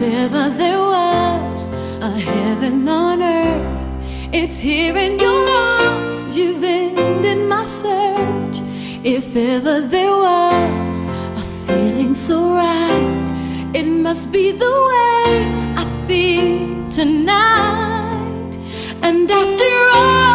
If ever there was a heaven on earth, it's here in your arms. You've ended my search. If ever there was a feeling so right, it must be the way I feel tonight. And after all